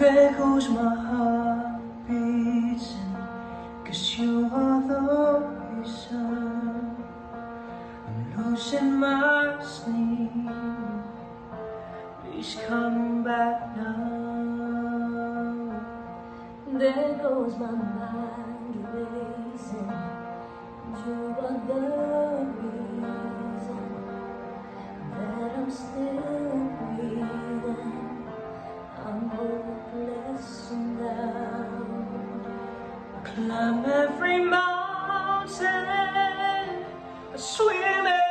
There goes my heart beating, 'cause you are the reason I'm losing my sleep. Please come back now. There goes my mind racing, you are the reason that I'm still breathing. I'm hopeless now. Climb every mountain, I swim